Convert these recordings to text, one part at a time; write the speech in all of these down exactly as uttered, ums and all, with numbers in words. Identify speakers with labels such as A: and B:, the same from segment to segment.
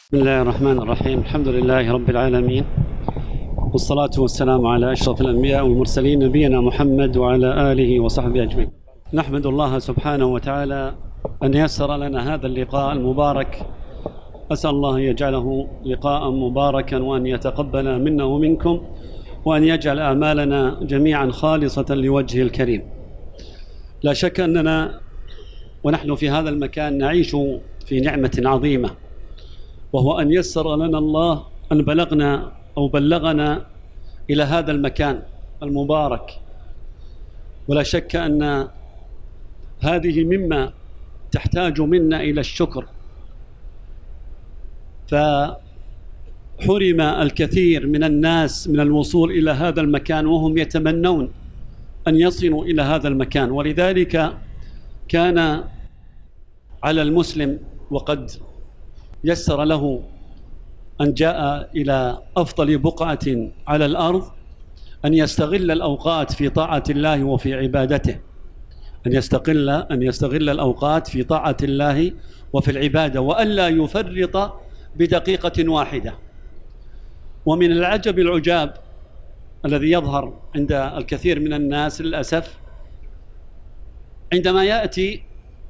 A: بسم الله الرحمن الرحيم. الحمد لله رب العالمين، والصلاة والسلام على أشرف الأنبياء والمرسلين نبينا محمد وعلى آله وصحبه أجمعين. نحمد الله سبحانه وتعالى أن يسر لنا هذا اللقاء المبارك. أسأل الله أن يجعله لقاء مباركا، وأن يتقبل منا ومنكم، وأن يجعل أعمالنا جميعا خالصة لوجهه الكريم. لا شك أننا ونحن في هذا المكان نعيش في نعمة عظيمة، وهو أن يسر لنا الله أن بلغنا أو بلغنا إلى هذا المكان المبارك. ولا شك أن هذه مما تحتاج منا إلى الشكر، فحرم الكثير من الناس من الوصول إلى هذا المكان وهم يتمنون أن يصلوا إلى هذا المكان. ولذلك كان على المسلم، وقد يسر له أن جاء إلى أفضل بقعة على الأرض، أن يستغل الأوقات في طاعة الله وفي عبادته، أن يستغل أن يستغل الأوقات في طاعة الله وفي العبادة، وألا يفرط بدقيقة واحدة. ومن العجب العجاب الذي يظهر عند الكثير من الناس للأسف، عندما يأتي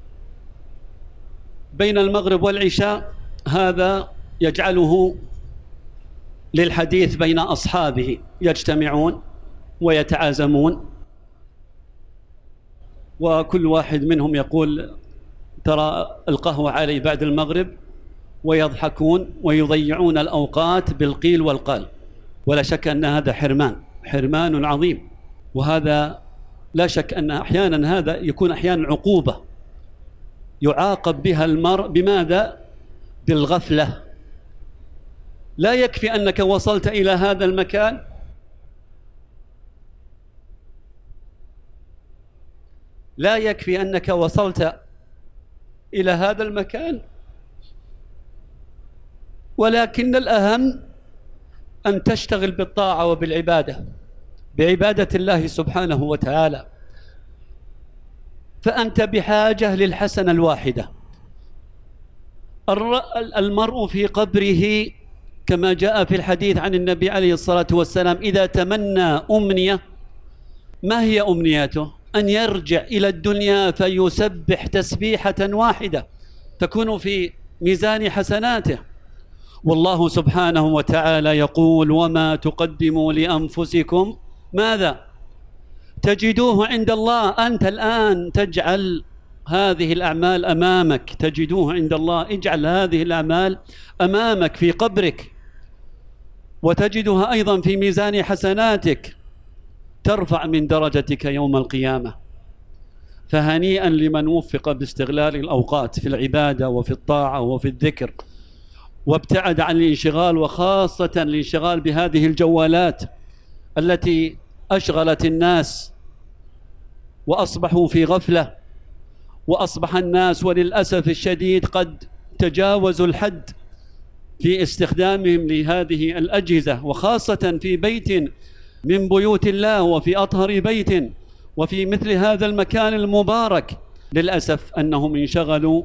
A: بين المغرب والعشاء هذا يجعله للحديث بين أصحابه، يجتمعون ويتعازمون، وكل واحد منهم يقول ترى القهوة علي بعد المغرب، ويضحكون ويضيعون الأوقات بالقيل والقال. ولا شك أن هذا حرمان حرمان عظيم، وهذا لا شك أن أحيانا هذا يكون أحيانا عقوبة يعاقب بها المرء. بماذا؟ بالغفلة. لا يكفي أنك وصلت إلى هذا المكان لا يكفي أنك وصلت إلى هذا المكان، ولكن الأهم أن تشتغل بالطاعة وبالعبادة، بعبادة الله سبحانه وتعالى. فأنت بحاجة للحسنة الواحدة. المرء في قبره كما جاء في الحديث عن النبي عليه الصلاة والسلام إذا تمنى أمنية، ما هي أمنيته؟ أن يرجع إلى الدنيا فيسبح تسبيحة واحدة تكون في ميزان حسناته. والله سبحانه وتعالى يقول: وما تقدموا لأنفسكم ماذا تجدوه عند الله. أنت الآن تجعل هذه الأعمال أمامك، تجدوه عند الله. اجعل هذه الأعمال أمامك في قبرك، وتجدها أيضا في ميزان حسناتك، ترفع من درجتك يوم القيامة. فهنيئا لمن وفق باستغلال الأوقات في العبادة وفي الطاعة وفي الذكر، وابتعد عن الانشغال، وخاصة الانشغال بهذه الجوالات التي أشغلت الناس وأصبحوا في غفلة. وأصبح الناس وللأسف الشديد قد تجاوزوا الحد في استخدامهم لهذه الأجهزة، وخاصة في بيت من بيوت الله، وفي أطهر بيت، وفي مثل هذا المكان المبارك. للأسف أنهم انشغلوا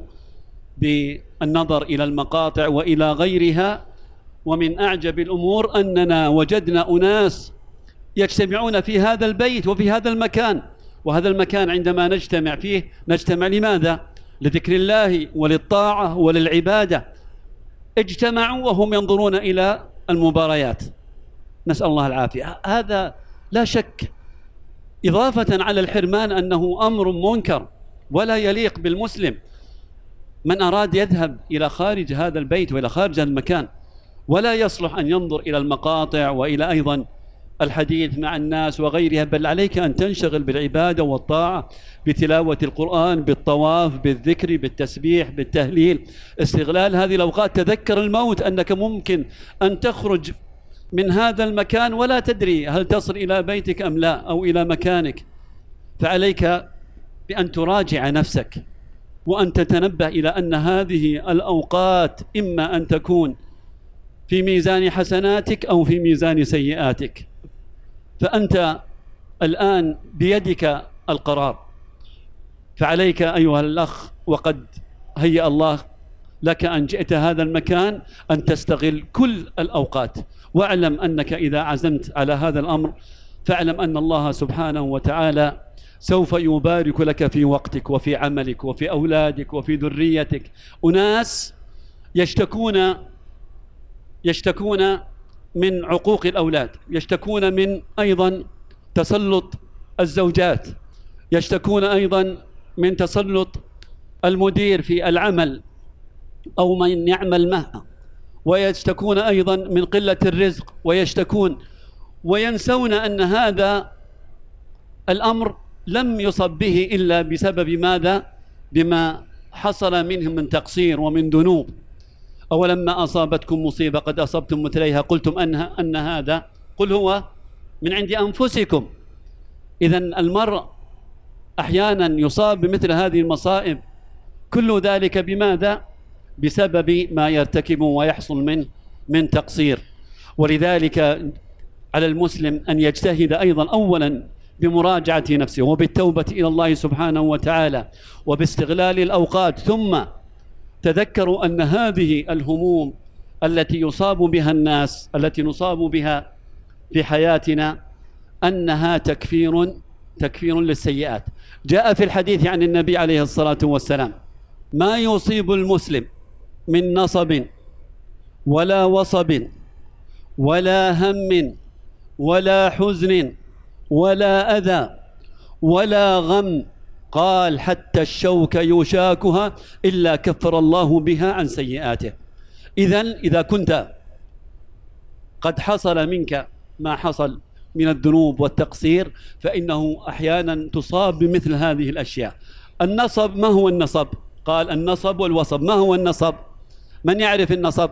A: بالنظر إلى المقاطع وإلى غيرها. ومن أعجب الأمور أننا وجدنا أناس يجتمعون في هذا البيت وفي هذا المكان، وهذا المكان عندما نجتمع فيه نجتمع لماذا؟ لذكر الله وللطاعة وللعبادة. اجتمعوا وهم ينظرون إلى المباريات، نسأل الله العافية. هذا لا شك إضافة على الحرمان أنه أمر منكر ولا يليق بالمسلم. من أراد يذهب إلى خارج هذا البيت وإلى خارج هذا المكان، ولا يصلح أن ينظر إلى المقاطع وإلى أيضا الحديث مع الناس وغيرها، بل عليك أن تنشغل بالعبادة والطاعة، بتلاوة القرآن، بالطواف، بالذكر، بالتسبيح، بالتهليل، استغلال هذه الأوقات. تذكر الموت، أنك ممكن أن تخرج من هذا المكان ولا تدري هل تصل إلى بيتك أم لا، أو إلى مكانك. فعليك بأن تراجع نفسك، وأن تتنبه إلى أن هذه الأوقات إما أن تكون في ميزان حسناتك أو في ميزان سيئاتك. فأنت الآن بيدك القرار، فعليك أيها الأخ، وقد هيأ الله لك أن جئت هذا المكان أن تستغل كل الأوقات، واعلم أنك إذا عزمت على هذا الأمر فاعلم أن الله سبحانه وتعالى سوف يبارك لك في وقتك وفي عملك وفي أولادك وفي ذريتك. أناس يشتكون يشتكون من عقوق الأولاد، يشتكون من أيضا تسلط الزوجات، يشتكون أيضا من تسلط المدير في العمل أو من يعمل معه، ويشتكون أيضا من قلة الرزق، ويشتكون وينسون أن هذا الأمر لم يصب به إلا بسبب ماذا؟ بما حصل منهم من تقصير ومن ذنوب. أولما أصابتكم مصيبة قد أصبتم مثليها قلتم أنها أن هذا قل هو من عند أنفسكم. إذن المرء أحيانا يصاب بمثل هذه المصائب، كل ذلك بماذا؟ بسبب ما يرتكب ويحصل منه من تقصير. ولذلك على المسلم أن يجتهد أيضا أولا بمراجعة نفسه وبالتوبة إلى الله سبحانه وتعالى وباستغلال الأوقات. ثم تذكروا أن هذه الهموم التي يصاب بها الناس، التي نصاب بها في حياتنا، أنها تكفير تكفير للسيئات. جاء في الحديث عن النبي عليه الصلاة والسلام: ما يصيب المسلم من نصب ولا وصب ولا هم ولا حزن ولا أذى ولا غم، قال حتى الشوك يشاكها إلا كفر الله بها عن سيئاته. إذن إذا كنت قد حصل منك ما حصل من الذنوب والتقصير فإنه أحيانا تصاب بمثل هذه الأشياء. النصب، ما هو النصب؟ قال النصب والوصب. ما هو النصب؟ من يعرف النصب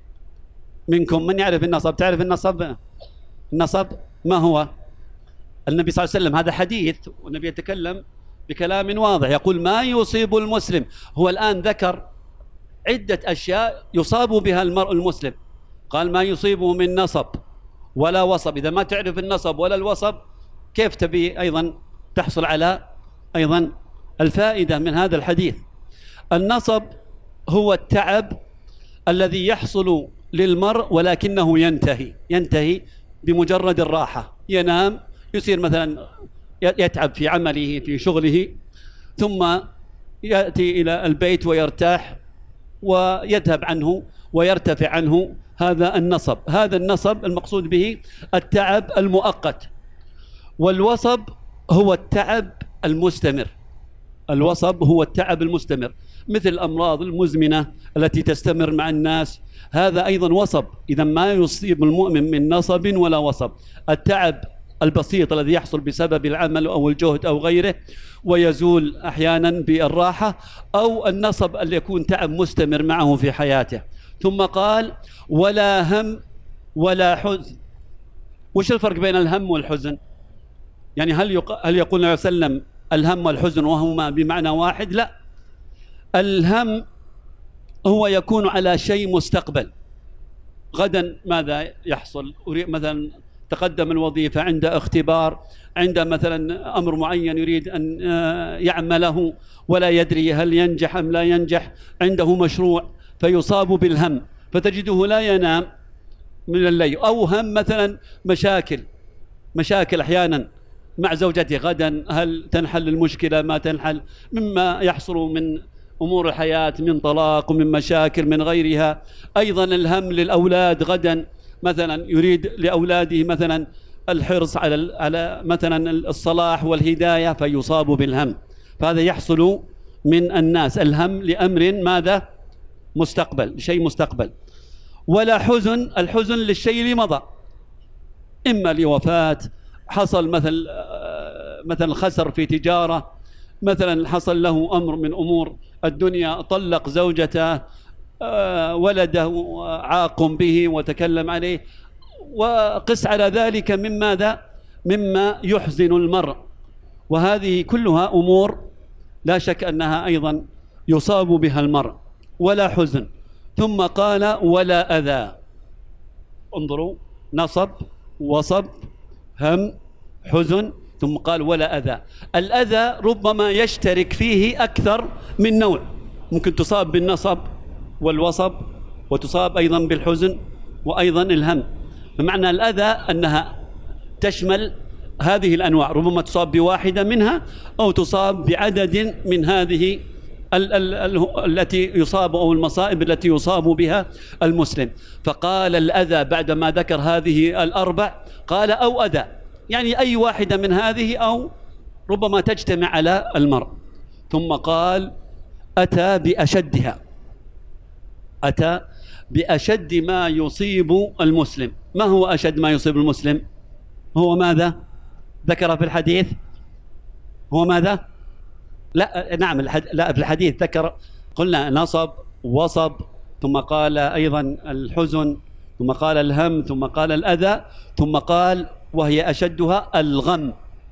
A: منكم؟ من يعرف النصب؟ تعرف النصب؟ النصب ما هو؟ النبي صلى الله عليه وسلم، هذا حديث والنبي يتكلم بكلام واضح، يقول ما يصيب المسلم. هو الآن ذكر عدة أشياء يصاب بها المرء المسلم، قال ما يصيبه من نصب ولا وصب. إذا ما تعرف النصب ولا الوصب كيف تبي أيضا تحصل على أيضا الفائدة من هذا الحديث؟ النصب هو التعب الذي يحصل للمرء ولكنه ينتهي ينتهي بمجرد الراحة. ينام، يصير مثلا يتعب في عمله في شغله، ثم يأتي إلى البيت ويرتاح ويذهب عنه ويرتفع عنه. هذا النصب. هذا النصب المقصود به التعب المؤقت. والوصب هو التعب المستمر. الوصب هو التعب المستمر، مثل الأمراض المزمنة التي تستمر مع الناس، هذا أيضا وصب. إذا ما يصيب المؤمن من نصب ولا وصب. التعب البسيط الذي يحصل بسبب العمل أو الجهد أو غيره ويزول أحيانا بالراحة، أو النصب اللي يكون تعب مستمر معه في حياته. ثم قال ولا هم ولا حزن. وش الفرق بين الهم والحزن؟ يعني هل يق... هل يقول النبي صلى الله عليه وسلم الهم والحزن وهما بمعنى واحد؟ لا. الهم هو يكون على شيء مستقبل، غدا ماذا يحصل؟ مثلا تقدم الوظيفة، عند اختبار، عند مثلا أمر معين يريد أن يعمله ولا يدري هل ينجح أم لا ينجح، عنده مشروع فيصاب بالهم فتجده لا ينام من الليل. أو هم مثلا مشاكل مشاكل أحيانا مع زوجته، غدا هل تنحل المشكلة ما تنحل، مما يحصل من أمور الحياة من طلاق ومن مشاكل من غيرها. أيضا الهم للأولاد، غدا مثلا يريد لأولاده مثلا الحرص على على مثلا الصلاح والهداية فيصاب بالهم. فهذا يحصل من الناس، الهم لأمر ماذا؟ مستقبل، شيء مستقبل. ولا حزن، الحزن للشيء اللي مضى، إما لوفاة، حصل مثل مثلا خسر في تجارة، مثلا حصل له أمر من أمور الدنيا، طلق زوجته، ولده عاق به وتكلم عليه، وقس على ذلك من ماذا؟ مما يحزن المرء. وهذه كلها أمور لا شك أنها أيضا يصاب بها المرء. ولا حزن. ثم قال ولا أذى. انظروا، نصب، وصب، هم، حزن، ثم قال ولا أذى. الأذى ربما يشترك فيه أكثر من نوع، ممكن تصاب بالنصب والوصب، وتصاب أيضا بالحزن وأيضا الهم. بمعنى الأذى أنها تشمل هذه الأنواع، ربما تصاب بواحدة منها أو تصاب بعدد من هذه ال ال ال التي يصاب، أو المصائب التي يصاب بها المسلم. فقال الأذى بعدما ذكر هذه الأربع قال أو أذى، يعني أي واحدة من هذه أو ربما تجتمع على المرء. ثم قال أتى بأشدها، أتى بأشد ما يصيب المسلم. ما هو أشد ما يصيب المسلم؟ هو ماذا ذكر في الحديث؟ هو ماذا؟ لا نعم الحد... لا في الحديث ذكر، قلنا نصب وصب، ثم قال أيضا الحزن، ثم قال الهم، ثم قال الأذى، ثم قال وهي أشدها الغم.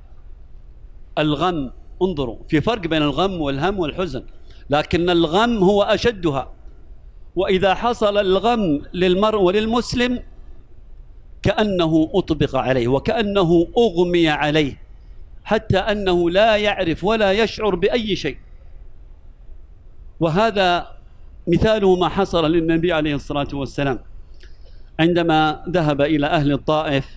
A: الغم، انظروا في فرق بين الغم والهم والحزن، لكن الغم هو أشدها. وإذا حصل الغم للمرء وللمسلم كأنه أطبق عليه وكأنه أغمي عليه، حتى أنه لا يعرف ولا يشعر بأي شيء. وهذا مثاله ما حصل للنبي عليه الصلاة والسلام عندما ذهب إلى أهل الطائف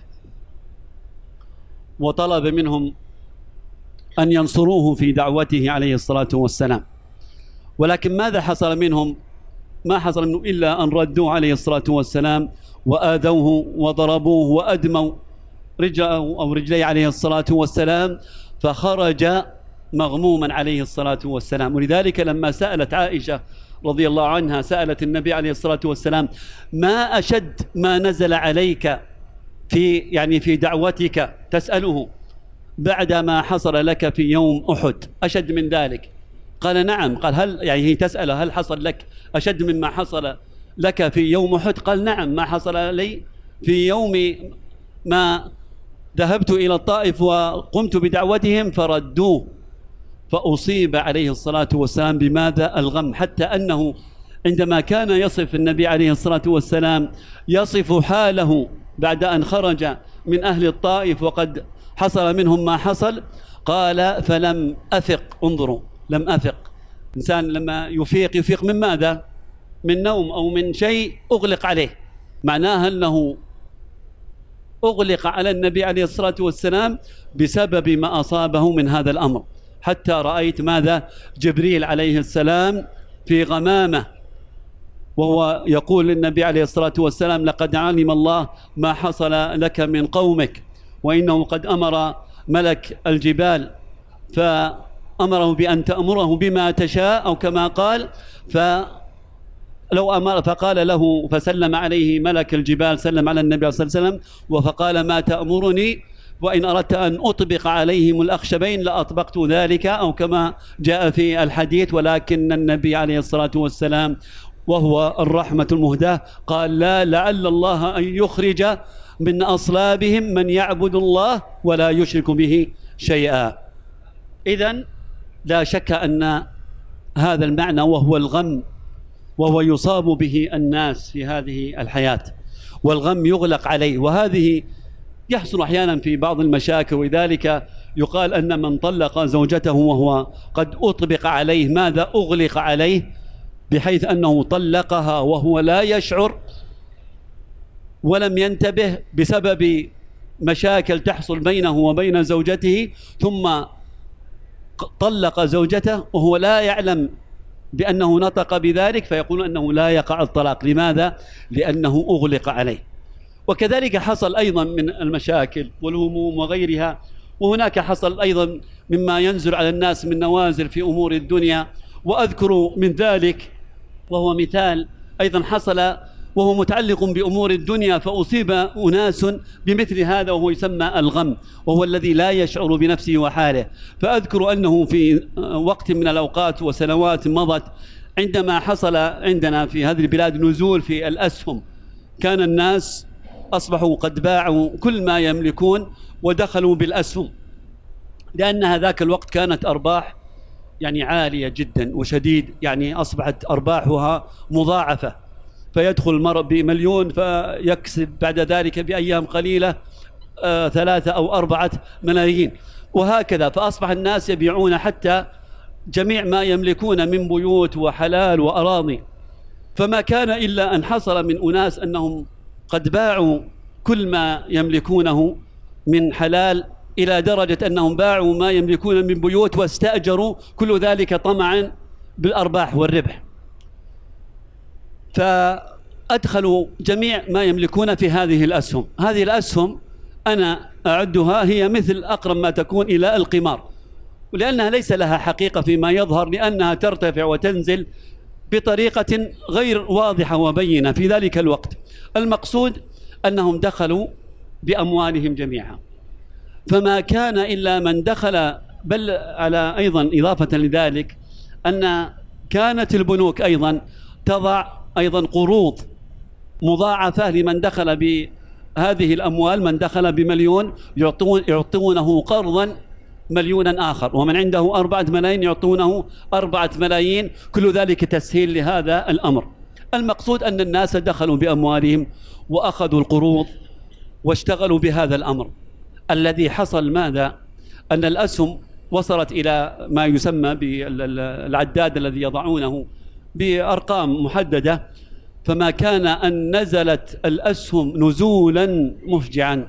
A: وطلب منهم أن ينصروه في دعوته عليه الصلاة والسلام. ولكن ماذا حصل منهم؟ ما حصل منه إلا أن ردوا عليه الصلاة والسلام وآذوه وضربوه وأدموا رجله أو رجليه عليه الصلاة والسلام، فخرج مغموما عليه الصلاة والسلام. ولذلك لما سألت عائشة رضي الله عنها، سألت النبي عليه الصلاة والسلام ما أشد ما نزل عليك في يعني في دعوتك، تسأله بعد ما حصل لك في يوم أحد أشد من ذلك؟ قال نعم. قال هل يعني هي تسأله هل حصل لك أشد مما حصل لك في يوم أحد؟ قال نعم، ما حصل لي في يوم ما ذهبت إلى الطائف وقمت بدعوتهم فردوه، فأصيب عليه الصلاة والسلام بماذا؟ الغم. حتى أنه عندما كان يصف النبي عليه الصلاة والسلام يصف حاله بعد أن خرج من أهل الطائف وقد حصل منهم ما حصل، قال فلم أفق. انظروا، لم أفق. إنسان لما يفيق يفيق من ماذا؟ من نوم أو من شيء أغلق عليه، معناها أنه أغلق على النبي عليه الصلاة والسلام بسبب ما أصابه من هذا الأمر. حتى رأيت ماذا؟ جبريل عليه السلام في غمامة وهو يقول للنبي عليه الصلاة والسلام لقد علم الله ما حصل لك من قومك، وإنه قد أمر ملك الجبال فأمره بأن تأمره بما تشاء، أو كما قال فلو أمر، فقال له فسلم عليه ملك الجبال، سلم على النبي صلى الله عليه وسلم وفقال ما تأمرني، وإن أردت أن أطبق عليهم الأخشبين لأطبقت ذلك، أو كما جاء في الحديث. ولكن النبي عليه الصلاة والسلام وهو الرحمة المهداة قال لا، لعل الله أن يخرج من أصلابهم من يعبد الله ولا يشرك به شيئا. إذن لا شك أن هذا المعنى وهو الغم، وهو يصاب به الناس في هذه الحياة، والغم يغلق عليه. وهذه يحصل أحيانا في بعض المشاكل، ولذلك يقال أن من طلق زوجته وهو قد أطبق عليه ماذا؟ أغلق عليه، بحيث أنه طلقها وهو لا يشعر ولم ينتبه بسبب مشاكل تحصل بينه وبين زوجته، ثم طلق زوجته وهو لا يعلم بأنه نطق بذلك، فيقول أنه لا يقع الطلاق. لماذا؟ لأنه أغلق عليه. وكذلك حصل أيضا من المشاكل والهموم وغيرها، وهناك حصل أيضا مما ينزل على الناس من نوازل في أمور الدنيا. وأذكر من ذلك وهو مثال أيضا حصل وهو متعلق بأمور الدنيا، فأصيب أناس بمثل هذا وهو يسمى الغم، وهو الذي لا يشعر بنفسه وحاله. فأذكر أنه في وقت من الأوقات وسنوات مضت عندما حصل عندنا في هذه البلاد نزول في الأسهم، كان الناس أصبحوا قد باعوا كل ما يملكون ودخلوا بالأسهم، لأن ذاك الوقت كانت أرباح يعني عالية جدا وشديد، يعني أصبحت أرباحها مضاعفة، فيدخل المرء بمليون فيكسب بعد ذلك بأيام قليلة آه ثلاثة أو أربعة ملايين، وهكذا. فأصبح الناس يبيعون حتى جميع ما يملكون من بيوت وحلال وأراضي. فما كان إلا أن حصل من أناس أنهم قد باعوا كل ما يملكونه من حلال إلى درجة أنهم باعوا ما يملكون من بيوت واستأجروا، كل ذلك طمعا بالأرباح والربح، فأدخلوا جميع ما يملكون في هذه الأسهم. هذه الأسهم أنا أعدها هي مثل أقرب ما تكون إلى القمار، ولأنها ليس لها حقيقة فيما يظهر، لأنها ترتفع وتنزل بطريقة غير واضحة وبينة في ذلك الوقت. المقصود أنهم دخلوا بأموالهم جميعا، فما كان إلا من دخل. بل على أيضا إضافة لذلك أن كانت البنوك أيضا تضع أيضا قروض مضاعفة لمن دخل بهذه الأموال. من دخل بمليون يعطون يعطونه قرضا مليونا آخر، ومن عنده أربعة ملايين يعطونه أربعة ملايين، كل ذلك تسهيل لهذا الأمر. المقصود أن الناس دخلوا بأموالهم وأخذوا القروض واشتغلوا بهذا الأمر. الذي حصل ماذا؟ أن الأسهم وصلت إلى ما يسمى بالعداد الذي يضعونه بأرقام محددة، فما كان أن نزلت الأسهم نزولا مفجعا،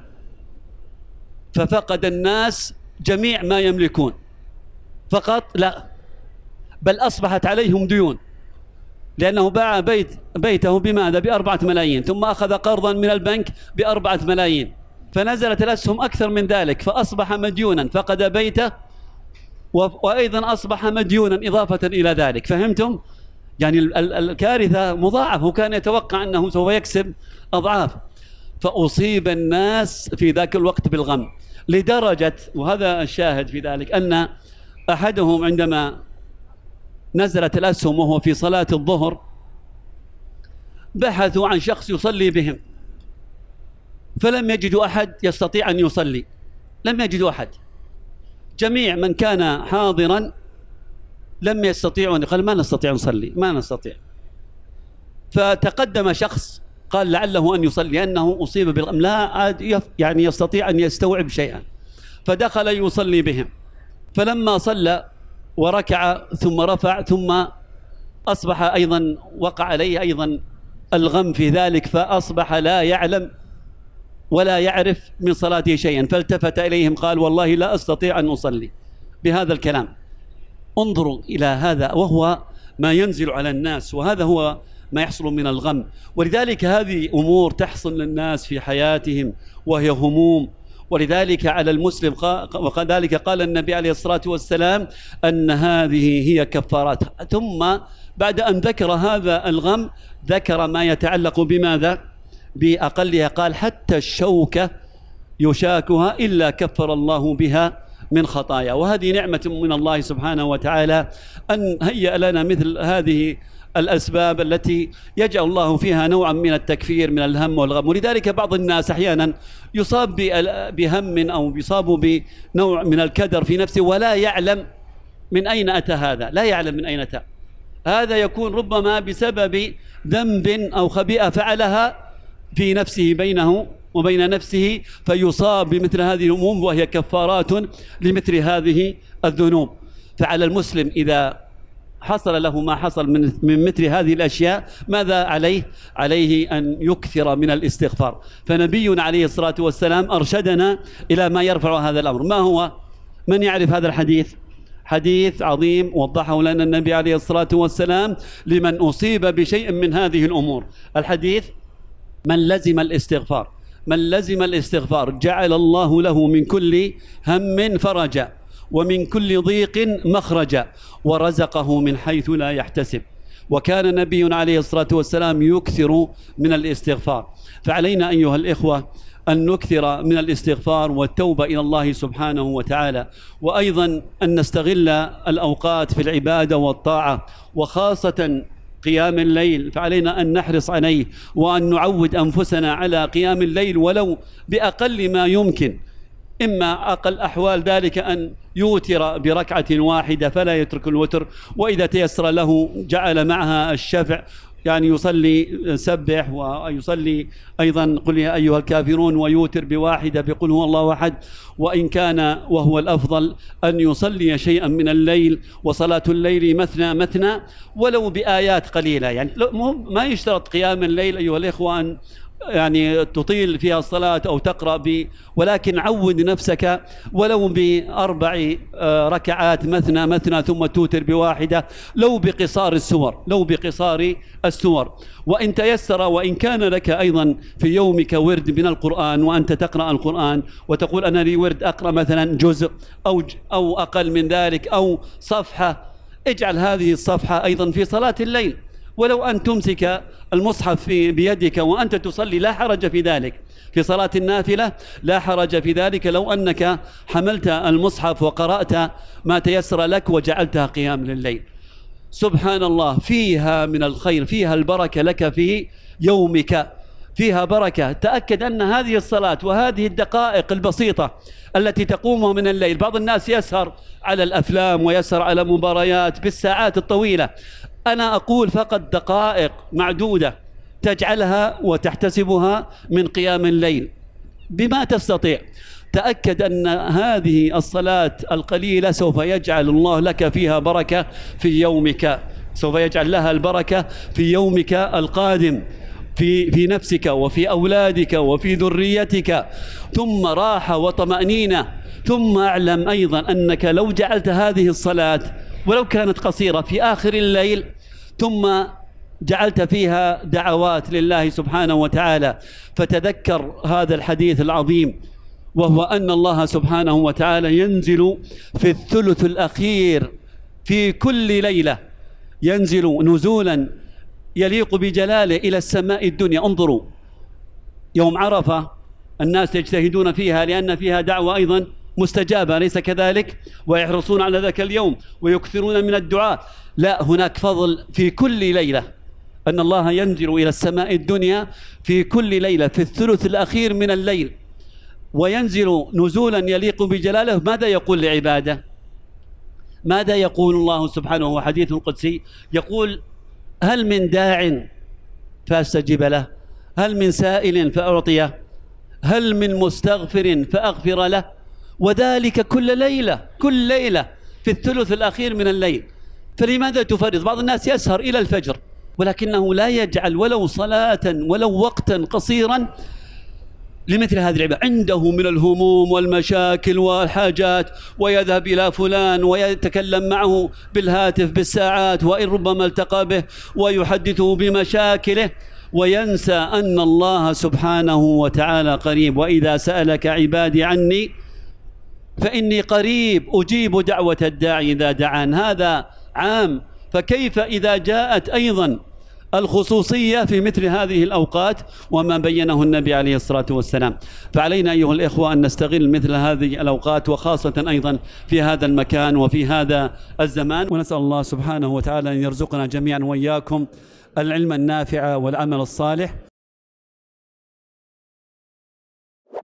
A: ففقد الناس جميع ما يملكون. فقط لا، بل أصبحت عليهم ديون، لأنه باع بيت بيته بماذا؟ بأربعة ملايين، ثم أخذ قرضا من البنك بأربعة ملايين، فنزلت الأسهم أكثر من ذلك، فأصبح مديونا، فقد بيته وأيضا أصبح مديونا إضافة إلى ذلك. فهمتم؟ يعني الكارثة مضاعفة، وكان يتوقع أنه سوف يكسب أضعاف، فأصيب الناس في ذاك الوقت بالغم لدرجة، وهذا الشاهد في ذلك، أن أحدهم عندما نزلت الأسهم وهو في صلاة الظهر بحثوا عن شخص يصلي بهم، فلم يجدوا أحد يستطيع أن يصلي، لم يجدوا أحد. جميع من كان حاضرا لم يستطيعوا، قال ما نستطيع نصلي، ما نستطيع. فتقدم شخص قال لعله أن يصلي، لأنه أصيب بالغم، لا عاد يعني يستطيع أن يستوعب شيئا، فدخل يصلي بهم. فلما صلى وركع ثم رفع، ثم أصبح أيضا وقع عليه أيضا الغم في ذلك، فأصبح لا يعلم ولا يعرف من صلاته شيئا، فالتفت إليهم قال والله لا أستطيع أن أصلي بهذا الكلام. انظروا إلى هذا، وهو ما ينزل على الناس، وهذا هو ما يحصل من الغم. ولذلك هذه أمور تحصل للناس في حياتهم وهي هموم. ولذلك على المسلم، وكذلك قال النبي عليه الصلاة والسلام أن هذه هي كفارات. ثم بعد أن ذكر هذا الغم ذكر ما يتعلق بماذا؟ بأقلها، قال حتى الشوكة يشاكها إلا كفر الله بها من خطايا. وهذه نعمة من الله سبحانه وتعالى أن هيأ لنا مثل هذه الأسباب التي يجعل الله فيها نوعا من التكفير من الهم والغم. ولذلك بعض الناس أحيانا يصاب بهم أو يصاب بنوع من الكدر في نفسه ولا يعلم من أين أتى هذا، لا يعلم من أين أتى هذا. يكون ربما بسبب ذنب أو خبيئة فعلها في نفسه بينه وبين نفسه، فيصاب بمثل هذه الأمور وهي كفارات لمثل هذه الذنوب. فعلى المسلم إذا حصل له ما حصل من من مثل هذه الأشياء ماذا عليه؟ عليه أن يكثر من الاستغفار. فنبينا عليه الصلاة والسلام أرشدنا إلى ما يرفع هذا الأمر. ما هو؟ من يعرف هذا الحديث؟ حديث عظيم وضحه لنا النبي عليه الصلاة والسلام لمن أصيب بشيء من هذه الأمور. الحديث: من لزم الاستغفار من لزم الاستغفار جعل الله له من كل هم فرجا ومن كل ضيق مخرجا ورزقه من حيث لا يحتسب. وكان نبينا عليه الصلاة والسلام يكثر من الاستغفار. فعلينا أيها الإخوة أن نكثر من الاستغفار والتوبة إلى الله سبحانه وتعالى، وأيضا أن نستغل الأوقات في العبادة والطاعة، وخاصة قيام الليل، فعلينا أن نحرص عليه وأن نعود أنفسنا على قيام الليل ولو بأقل ما يمكن. إما أقل أحوال ذلك أن يوتر بركعة واحدة فلا يترك الوتر، وإذا تيسر له جعل معها الشفع يعني يصلي سبح ويصلي أيضا قل يا أيها الكافرون ويوتر بواحدة بقل هو الله أحد، وإن كان وهو الأفضل أن يصلي شيئا من الليل، وصلاة الليل مثنى مثنى ولو بآيات قليلة. يعني ما يشترط قيام الليل أيها الإخوة أن يعني تطيل فيها الصلاة أو تقرأ ب، ولكن عود نفسك ولو بأربع ركعات مثنى مثنى ثم توتر بواحدة، لو بقصار السور لو بقصار السور وإن تيسر. وإن كان لك أيضا في يومك ورد من القرآن وأنت تقرأ القرآن وتقول أنا لي ورد أقرأ مثلا جزء أو أو أقل من ذلك أو صفحة، اجعل هذه الصفحة أيضا في صلاة الليل، ولو أن تمسك المصحف في بيدك وأنت تصلي لا حرج في ذلك. في صلاة النافلة لا حرج في ذلك لو أنك حملت المصحف وقرأت ما تيسر لك وجعلتها قيام لليل. سبحان الله، فيها من الخير، فيها البركة لك في يومك، فيها بركة. تأكد أن هذه الصلاة وهذه الدقائق البسيطة التي تقوم من الليل، بعض الناس يسهر على الأفلام ويسهر على مباريات بالساعات الطويلة، أنا أقول فقط دقائق معدودة تجعلها وتحتسبها من قيام الليل بما تستطيع. تأكد أن هذه الصلاة القليلة سوف يجعل الله لك فيها بركة في يومك، سوف يجعل لها البركة في يومك القادم، في في نفسك وفي أولادك وفي ذريتك، ثم راحة وطمأنينة. ثم أعلم أيضا أنك لو جعلت هذه الصلاة ولو كانت قصيرة في آخر الليل ثم جعلت فيها دعوات لله سبحانه وتعالى، فتذكر هذا الحديث العظيم، وهو أن الله سبحانه وتعالى ينزل في الثلث الأخير في كل ليلة، ينزل نزولا يليق بجلاله إلى السماء الدنيا. انظروا يوم عرفة الناس يجتهدون فيها لأن فيها دعوة أيضا مستجابة، أليس كذلك؟ ويحرصون على ذاك اليوم ويكثرون من الدعاء. لا، هناك فضل في كل ليلة أن الله ينزل إلى السماء الدنيا في كل ليلة في الثلث الأخير من الليل، وينزل نزولا يليق بجلاله. ماذا يقول لعباده؟ ماذا يقول الله سبحانه؟ هو حديث قدسي يقول هل من داع فأستجيب له، هل من سائل فأعطيه، هل من مستغفر فأغفر له، وذلك كل ليلة كل ليلة في الثلث الأخير من الليل. فلماذا تفرط؟ بعض الناس يسهر إلى الفجر ولكنه لا يجعل ولو صلاة ولو وقتا قصيرا لمثل هذه العبادة. عنده من الهموم والمشاكل والحاجات، ويذهب إلى فلان ويتكلم معه بالهاتف بالساعات، وإن ربما التقى به ويحدثه بمشاكله، وينسى أن الله سبحانه وتعالى قريب. وإذا سألك عبادي عني فإني قريب أجيب دعوة الداعي إذا دعان. هذا عام، فكيف إذا جاءت أيضا الخصوصية في مثل هذه الأوقات وما بينه النبي عليه الصلاة والسلام؟ فعلينا أيها الإخوة أن نستغل مثل هذه الأوقات، وخاصة أيضا في هذا المكان وفي هذا الزمان. ونسأل الله سبحانه وتعالى أن يرزقنا جميعا وإياكم العلم النافع والعمل الصالح.